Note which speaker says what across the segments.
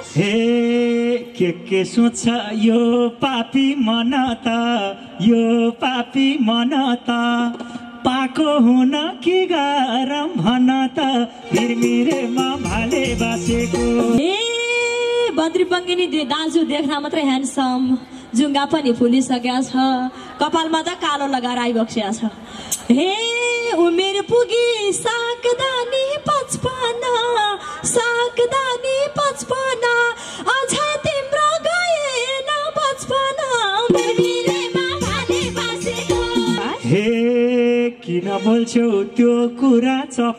Speaker 1: हे के सोच यो पापी मन त यो पापी मन त पाको हुन के गरम भन त मिरमिरेमा भाले बासेको।
Speaker 2: ए बद्री बङ्गिनी दाजु देख्न मात्रै ह्यान्डसम, जुङ्गा पनि फुलिसकेको छ, कपालमा त कालो लगाएर आइबक्सिया छ। हे उमेर पुगी साकदानी 55 अझ तिम्रो गएन बचपन मिरमिरेमा भाले बासेको।
Speaker 1: हे किन बोल्छौ त्यो कुरा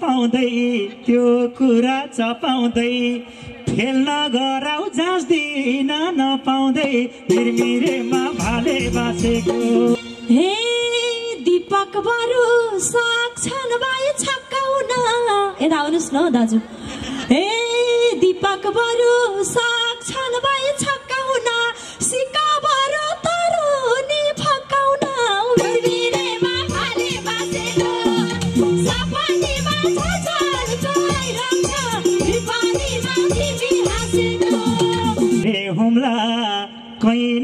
Speaker 1: चपाउँदै फेल्न गराउ जाँच्दिन नपाउँदै मिरमिरेमा भाले बासेको।
Speaker 2: हे दीपक बरु सक्छन् भाइ छक्काउन, यता आउनुहोस् न दाजु। हे दीपक बरु सक्छन् भाइ छक्काउन, सिक्का बरु तरुनी फकाउन मिरमिरेमा भाले बासेको। सपनीमा झझल्को आइरहन्छ, विपनीमा तिमी हाँसेको।
Speaker 1: हे हुम्ला कहीँ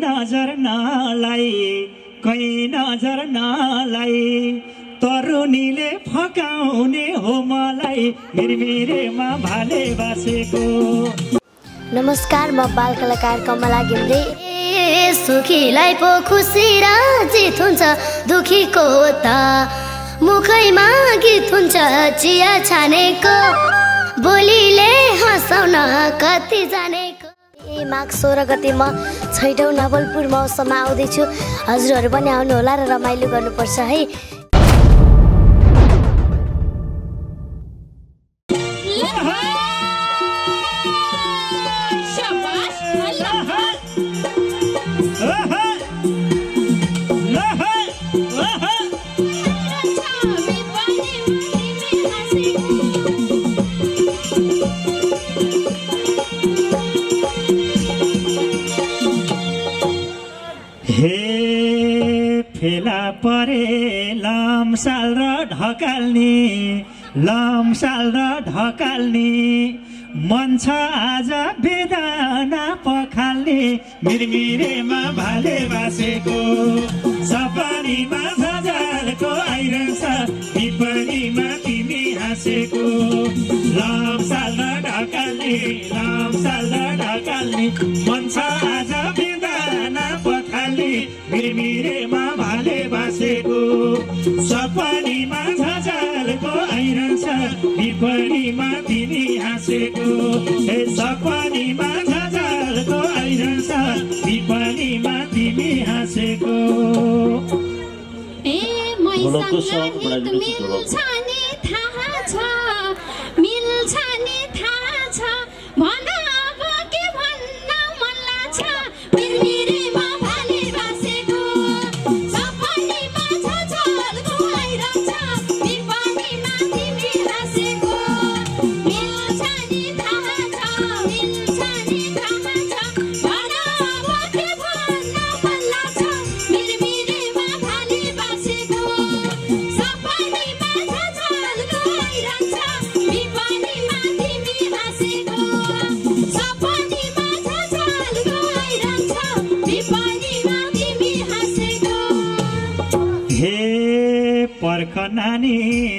Speaker 1: नजर नलाई तरुनीले फकाउने हो मलाई मिरमिरेमा भाले बासेको।
Speaker 3: नमस्कार, म बाल कलाकार कमला घिम्रे। सुखीलाई पो खुसी र जित हुन्छ, दुखीको त मुखैमा गीत हुन्छ। चिया छानेको बोलीले हँसाउन कति जानेको। माघ 16 गते म छैठौँ नवलपुर महोत्सवमा आउँदैछु। हजुरहरू पनि आउनु होला र रमाइलो गर्नुपर्छ है।
Speaker 1: फेला परे लामसाल र ढकाल्ने मन छ आज बेदाना पखाल्ने मिरमिरेमा भाले बासेको। सपनीमा झझल्को आइरहन्छ, विपनीमा तिमी हाँसेको। लामसाल र ढकाल्ने मन छ आज बेदाना पखाल्ने मिरमिरेमा भाले बासेको। सपनीमा झझल्को आइरहन्छ, विपनीमा तिमी हाँसेको। हे सपनीमा झझल्को आइरहन्छ, विपनीमा तिमी हाँसेको।
Speaker 4: ए मैसँग गीत मिल्छ नि थाहा छ, भन अब के भन्न मन लाग्छ मिरमिरेमा भाले बासेको। सपनीमा झझल्को आइरहन्छ, विपनीमा तिमी हाँसेको। मिल्छ नि थाहा छ, भन अब के भन्न मन लाग्छ मिरमिरेमा भाले बासेको। सपनीमा झझल्को आइरहन्छ, विपनीमा तिमी हाँसेको। सपनीमा झझल्को आइरहन्छ, विपनीमा तिमी हाँसेको।
Speaker 1: हे पर्ख नानी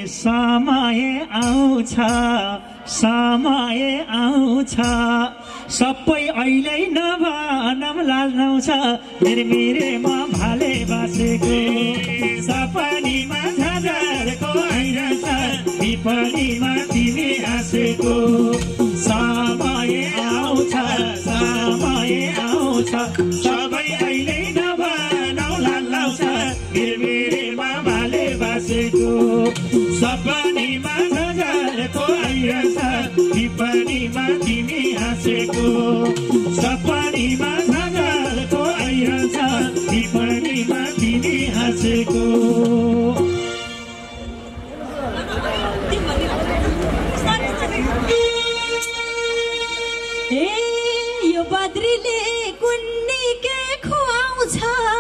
Speaker 1: समय आउँछ, सबै अहिले नभनम लाल्छ मिरमिरेमा भाले बासेको। सपनीमा झझल्को आइरहन्छ, विपनीमा तिमी हाँसेको। समय आउँछ, सबै अहिले नभनम लाल्छ मिरमिरेमा भाले बासेको। सपनीमा झझल्को आइरहन्छ, विपनीमा तिमी हाँसेको। सपनीमा झझल्को आइरहन्छ, विपनीमा तिमी हाँसेको।
Speaker 2: यो बद्रीले कुन्नी के खुवाउँछ,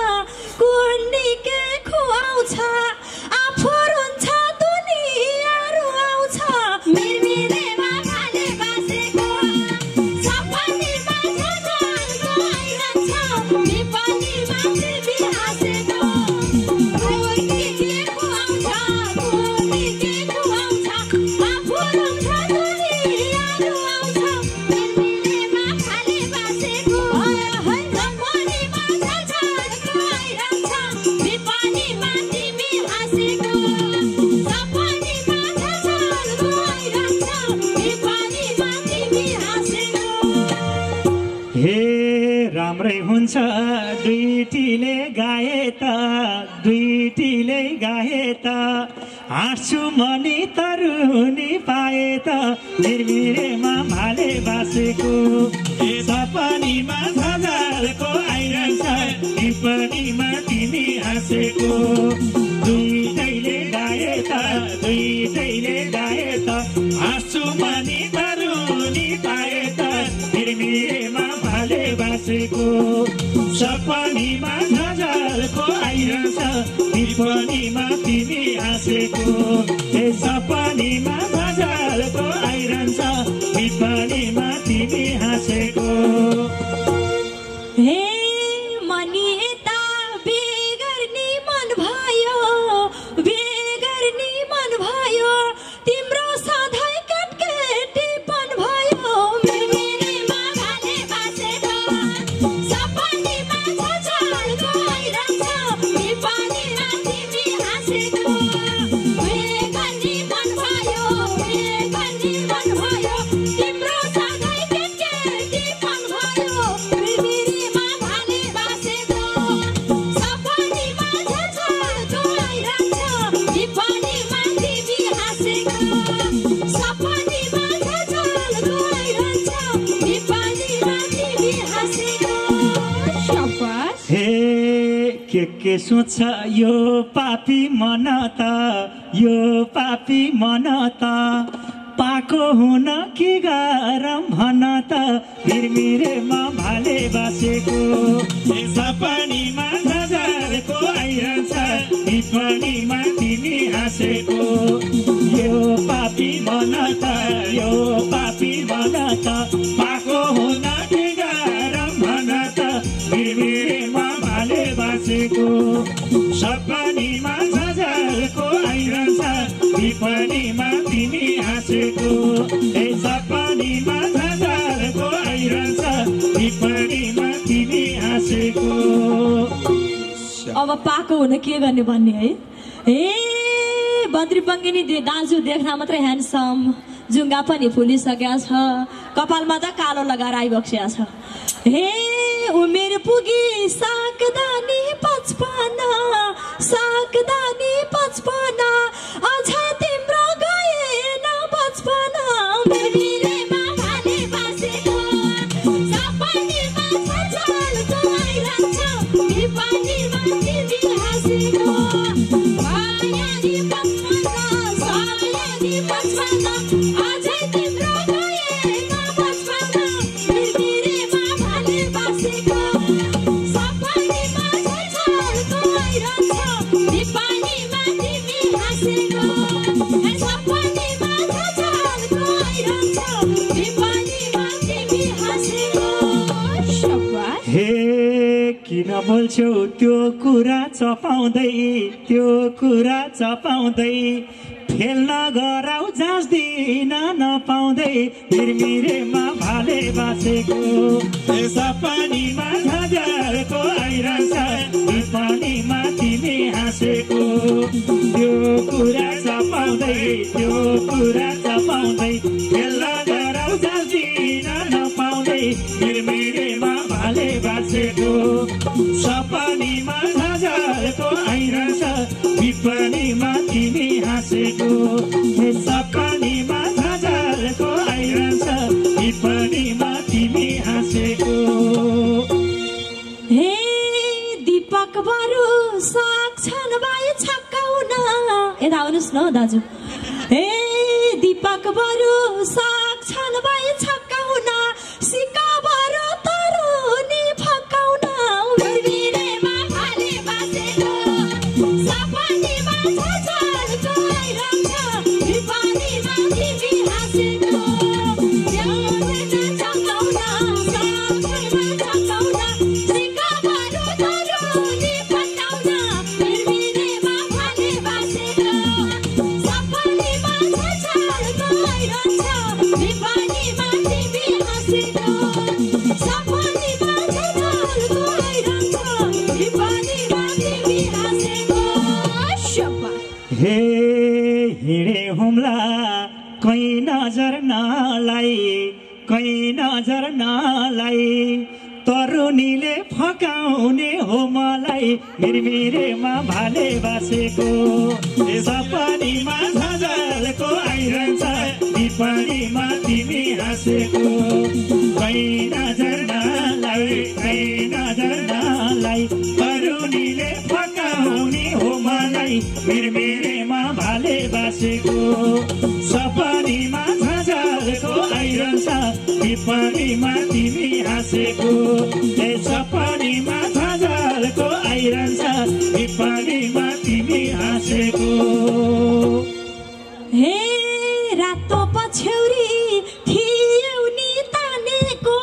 Speaker 2: आफू रुन्छ दुनिया रुवाउँछ मिरमिरेमा भाले बासेको। सपनीमा
Speaker 1: राम्रै हुन्छ दुईटीले गाए त हाँस्छु मनी तरुनी पाए त मिरमिरेमा भाले बासेको सपनीमा झझलको आइरहन्छ टिप्पणीमा तिमी हाँसेको दुईटैले गाए त हाँस्छु मनी तरुनी पाए त मिरमिरेमा भाले बासेको सपनीमा झझलको आइरहन्छ टिप्पणीमा तिमी हाँसेको सपनीमा झझलको आइरहन्छ टिप्पणीमा तिमी हाँसेको
Speaker 2: हे मनी यता बेगर्नी मन भयो तिम्रो सधैँ केटकेटी पन भयो मिरमिरेमा भाले बासेको सपनीमा झझलको आइरहन्छ टिप्पणीमा तिमी हाँसेको बेगर्नी मन भयो तिम्रो सधैँ केटकेटी पन भयो मिरमिरेमा भाले बासेको सपनीमा झझलको आइरहन्छ टिप्पणीमा तिमी हाँसेको सपनीमा झझलको आइरहन्छ टिप्पणीमा तिमी हाँसेको शाबास
Speaker 1: के सोच्छ यो पापी मन त पाको हुन के गरम भन त मिरमिरेमा भाले बासेको सपनीमा झझलको आइरहन्छ टिप्पणीमा तिमी हाँसेको यो पापी मन त पाको हुन के गरम भन त मिरमिरेमा भाले बासेको सपनीमा झझलको आइरहन्छ टिप्पणीमा तिमी हाँसेको सपनीमा झझलको आइरहन्छ टिप्पणीमा तिमी हाँसेको
Speaker 2: अब पाको हुन के गर्ने भन्ने है बद्री बङ्गिनी दाजु देख्न मात्रै ह्यान्डसम जुङ्गा पनि फुलिसकेको छ कपालमा त कालो लगाएर आइबक्सेको छ उमेर पुगी साकदानी 55 अझै तिम्रो गएन बचपन मिरमिरेमा भाले बासेको सपनीमा झझलको आइरहन्छ टिप्पणीमा तिमी हाँसेको सायरी 55 अझै तिम्रो गएन बचपन मिरमिरेमा भाले बासेको सपनीमा झझलको आइरहन्छ टिप्पणीमा तिमी हाँसेको सपनीमा झझलको आइरहन्छ टिप्पणीमा तिमी हाँसेको शाबास
Speaker 1: किन बोल्छौ त्यो कुरा चपाउँदै फेल्न गराउ जाँच्दिन नपाउँदै मिरमिरेमा भाले बासेको सपनीमा झझलको आइरहन्छ टिप्पणीमा तिमी हाँसेको त्यो कुरा चपाउँदै फेल्न गराउ जाँच्दिन नपाउँदै मिरमिरेमा भाले बासेको सपनीमा झझलको आइरहन्छ टिप्पणीमा तिमी हाँसेको सपनीमा झझलको आइरहन्छ टिप्पणीमा तिमी हाँसेको
Speaker 2: दीपक बरु सक्छन् भाइ छक्काउन यता आउनुहोस् न दाजु दीपक बरु सक्छन् भाइ छक्काउन सिक्का बरु तरुनी फकाउन मिरमिरेमा भाले बासेको सपनीमा झझलको आइरहन्छ टिप्पणीमा तिमी हाँसेको ल्याउँदैन चकाउन सक्छन् सपनीमा झझल्को आइरहन्छ विपनीमा तिमी हाँसेको शब्बा
Speaker 1: हे हिँडे हुम्ला कहीँ नजर नलाई कहीँ नजर नलाई तरुनीले फकाउने हो मलाई मिरमिरेमा भाले बासेको सपनीमा झझल्को आइरहन्छ विपनीमा तिमी हाँसेको कहीँ नजर नलाई कहीँ नजर नलाई तरुनीले फकाउने हो मलाई मिरमिरेमा भाले बासेको सपनीमा झझल्को आइरहन्छ विपनीमा तिमी हाँसेको सपनीमा झझल्को आइरहन्छ विपनीमा तिमी हाँसेको
Speaker 2: हे रातो पछ्यौरी थियौ नि तानेको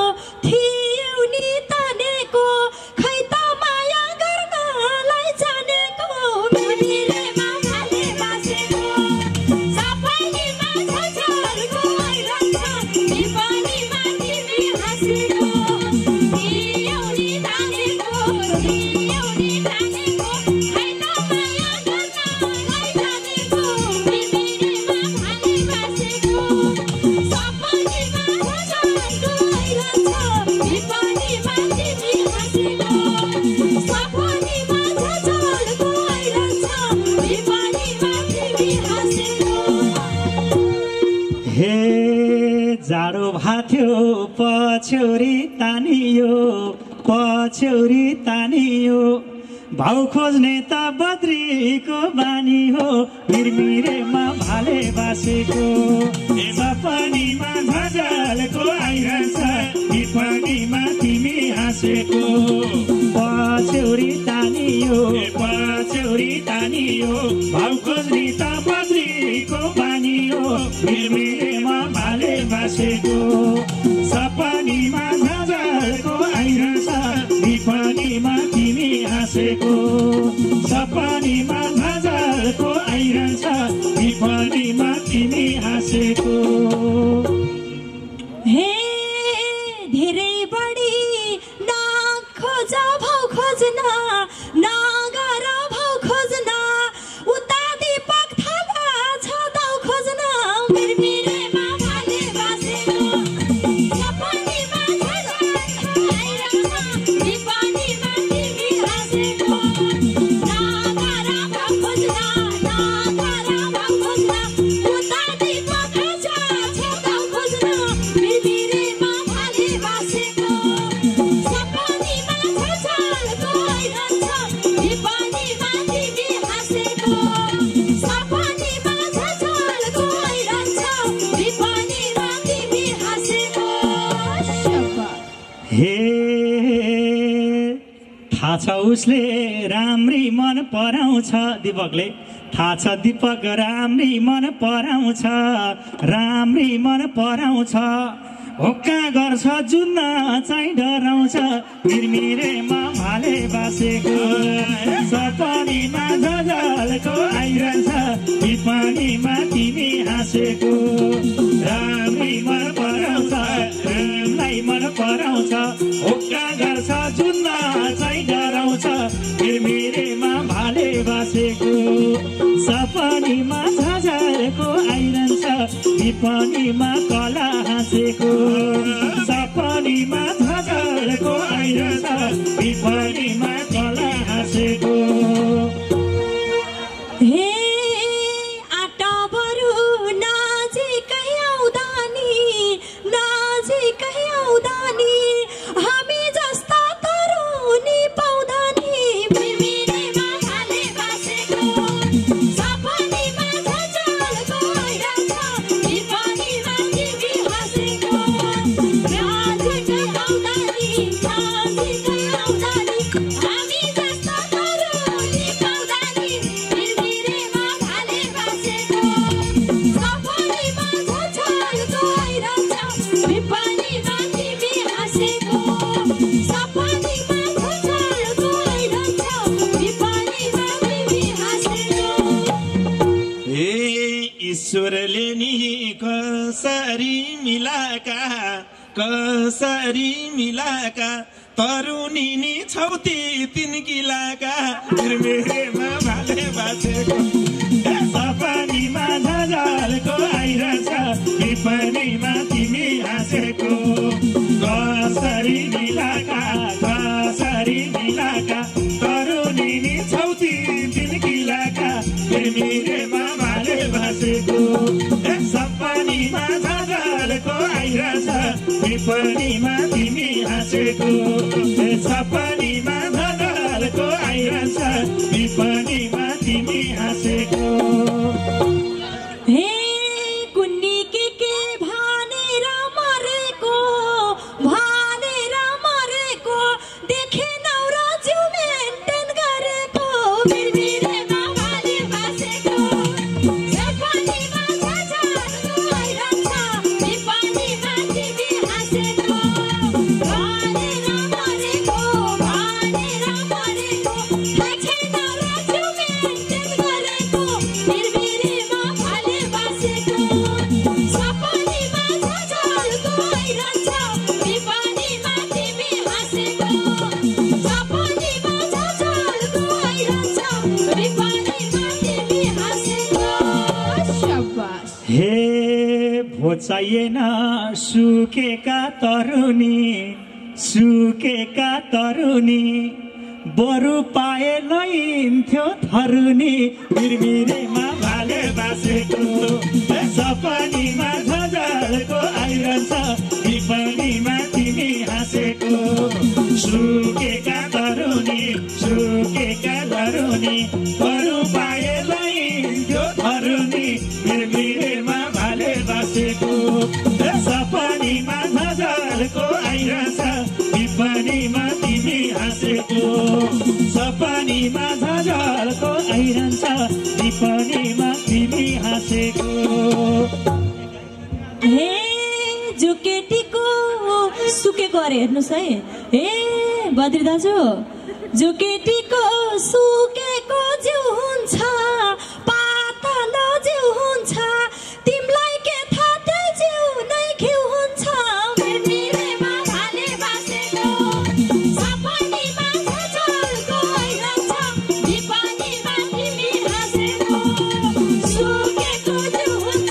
Speaker 2: खै त माया गर्नलाई जानेको मिरमिरेमा भाले बासेको सपनीमा झझल्को आइरहन्छ विपनीमा तिमी हाँसेको थियौ नि तानेको खै त माया गर्नलाई जानेको मिरमिरेमा भाले बासेको सपनीमा झझल्को आइरहन्छ विपनीमा तिमी हाँसेको सपनीमा झझल्को आइरहन्छ विपनीमा तिमी हाँसेको
Speaker 1: हे जाडो भाथ्यो पछ्यौरी तानियो भाउ खोज्ने त बद्रीको बानी हो मिरमिरेमा भाले बासेको सपनीमा झझल्को आइरहन्छ विपनीमा तिमी हाँसेको पछ्यौरी तानियो भाउ खोज्ने त बद्रीको बानी हो मिरमिरेमा भाले बासेको सपनीमा झझल्को आइरहन्छ विपनीमा तिमी हाँसेको सपनीमा झझल्को आइरहन्छ विपनीमा तिमी हाँसेको
Speaker 2: हे धेरै बढी नखोज भाउ खोज्न नगर भाउ खोज्न उता दीपक थाला छ दाउ खोज्न मिरमिरेमा भाले बासेको सपनीमा झझल्को आइरहन्छ विपनीमा तिमी हाँसेको नगर भाउ खोज्न उता दीपक छ दाउ खोज्न मिरमिरेमा भाले बासेको सपनीमा झझल्को आइरहन्छ विपनीमा तिमी हाँसेको सपनीमा झझल्को आइरहन्छ विपनीमा तिमी हाँसेको शब्बा
Speaker 1: हे थाहा छ उसले राम्री मन पराउँछ दिपकले थाहा छ दिपक राम्री मन पराउँछ होक्का गर्छ जुन्न चाहिँ डराउँछ मिरमिरेमा भाले बासेको सपनीमा झझल्को आइरहन्छ विपनीमा तिमी हाँसेको राम्री मन पराउँछ होक्का गर्छ जुन्न चाहिँ डराउँछ मिरमिरेमा भाले बासेको सपनीमा झझल्को आइरहन्छ विपनीमा कला हाँसेको सपनीमा झझल्को आइरहन्छ विपनीमा कला हाँसेको
Speaker 2: हे आटाबरु नजिकै आउँदा नि हामी जस्ता तरुनी पाउँदा नि मिरमिरेमा भाले बासेको सपनीमा झझल्को आइरहन्छ विपनीमा तिमी हाँसेको नजिकै आउँदा नि हामी जस्ता तरुनी पाउँदा नि मिरमिरेमा भाले बासेको सपनीमा झझल्को आइरहन्छ विपनीमा तिमी हाँसेको सपनीमा झझल्को आइरहन्छ विपनीमा तिमी हाँसेको
Speaker 5: ईश्वरले नि कसरी मिलाका कसरी मिलाका तरुनी छौती 3 किलाका मेरेमा भाले बासेको
Speaker 1: सपनीमा झझल्को आइरहेछ विपनीमा तिमी हाँसेको कसरी मिलाका तरुनी छौती 3 किलाका मेरेमा भाले बासेको सपनीमा झझल्को आइरहेछ विपनीमा तिमी हाँसेको सपनीमा झझल्को आइरहेछ विपनीमा तिमी हाँसेको
Speaker 2: हे कुन्नी के भनेर मरेको देखेन र जिउ मेन्टेन गरेको बिरबिरेमा भाले बासेको सपनीमा झझल्को आइरहेछ विपनीमा तिमी हाँसेको भनेर मरेको देखेन र जिउ मेन्टेन गरेको बिरबिरेमा भाले बासेको सपनीमा झझल्को आइरहेछ विपनीमा तिमी हाँसेको सपनीमा झझल्को आइरहेछ विपनीमा तिमी हाँसेको शाबास
Speaker 1: हे भोचाइएन सुकेका तरुनी बरु पाए लैन्थ्यो थरुनी बिरबिरेमा भाले बासेको सपनीमा झझल्को आइरहेछ विपनीमा तिमी हाँसेको सुकेका तरुनी बरु पाए लैन्थ्यो थरुनी बिरबिरेमा भाले बासेको सपनीमा झझल्को आइरहेछ विपनीमा तिमी हाँसेको सपनीमा झझल्को आइरहन्छ विपनीमा तिमी हाँसेको
Speaker 2: हे जो केटीको सुकेको अरे हेर्नुहोस् है हे बद्री दाजु जो केटीको सुकेको जिउ हुन्छ पातलो जिउ हुन्छ तिमीलाई के थाहा त्यो जिउ नै घिउ हुन्छ बिरबिरेमा भाले बासेको सपनीमा झझल्को आइरहेछ विपनीमा तिमी हाँसेको सुकेको जिउ हुन्छ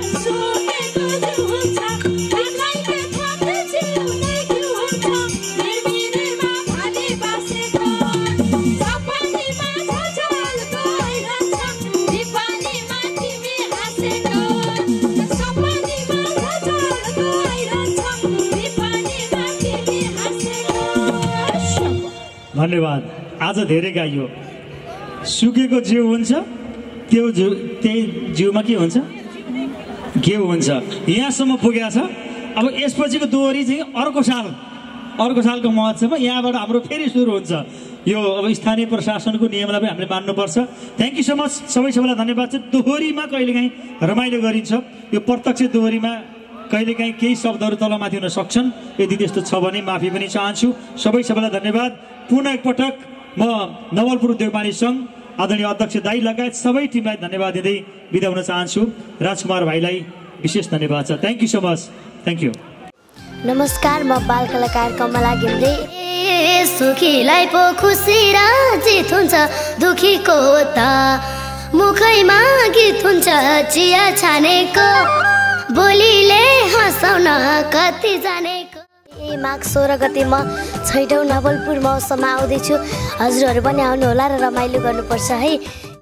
Speaker 2: तिमीलाई के थाहा त्यो जिउ नै घिउ हुन्छ बिरबिरेमा भाले बासेको सपनीमा झझल्को आइरहेछ विपनीमा तिमी हाँसेको सपनीमा झझल्को आइरहेछ विपनीमा तिमी हाँसेको
Speaker 1: धन्यवाद। आज धेरै गाइयो सुकेको जिउ हुन्छ त्यही जिउमा के हुन्छ घिउ हुन्छ यहाँसम्म पुगेको छ। अब यसपछिको दोहोरी चाहिँ अर्को सालको महोत्सवमा यहाँबाट हाम्रो फेरि सुरु हुन्छ। यो अब स्थानीय प्रशासनको नियमलाई पनि हामीले मान्नुपर्छ। थ्याङ्क यू सो मच सबैलाई धन्यवाद छ। दोहोरीमा कहिलेकाहीँ रमाइलो गरिन्छ। यो प्रत्यक्ष दोहोरीमा कहिलेकाहीँ केही शब्दहरू तलमाथि हुन सक्छन्। यदि त्यस्तो छ भने माफी पनि चाहन्छु। सबैलाई धन्यवाद। पुनः एकपटक म नवलपुर उद्योगवाणी सङ्घ आदरणीय अध्यक्ष दाई लगायत सबै टिमलाई धन्यवाद दिँदै बिदा हुन चाहन्छु। राजकुमार भाइलाई विशेष धन्यवाद छ। Thank you so much. Thank you.
Speaker 3: नमस्कार, म बाल कलाकार कमला घिम्रे। सुखीलाई पो खुसी र जित हुन्छ, दुखीको त मुखैमा गीत हुन्छ। चिया छानेको बोलीले हँसाउन कति जानेको। माघ 16 गते म 6औं नवलपुर महोत्सवमा आउँदैछु। हजुरहरू पनि आउनुहोला र रमाइलो गर्नुपर्छ है।